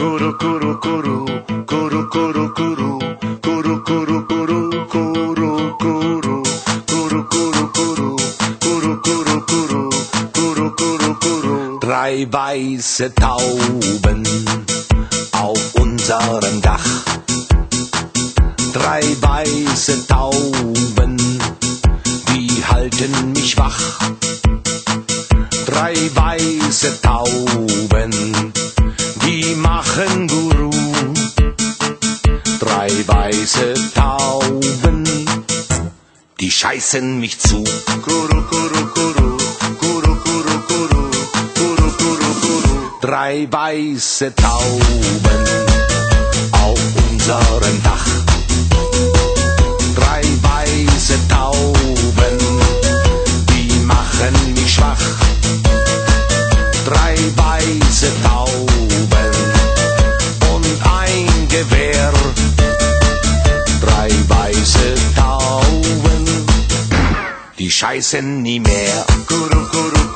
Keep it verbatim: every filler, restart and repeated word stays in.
Kuru, kuru, kuru, kuru, kuru, kuru, kuru, kuru, kuru, kuru, kuru, kuru, kuru, kuru, kuru, kuru, kuru, kuru, kuru, kuru. Drei weiße Tauben auf unserem Dach. Drei weiße Tauben, die halten mich wach. Drei weiße Tauben, die machen Guru. Drei weiße Tauben, die scheißen mich zu. Kuru, kuru, kuru, kuru, kuru, kuru, kuru, kuru, kuru. Drei weiße Tauben auf unserem Dach. Drei weiße Tauben, die machen mich schwach. Drei weiße Tauben und ein Gewehr. Drei weiße Tauben, die scheißen nie mehr. Kuru, kuru,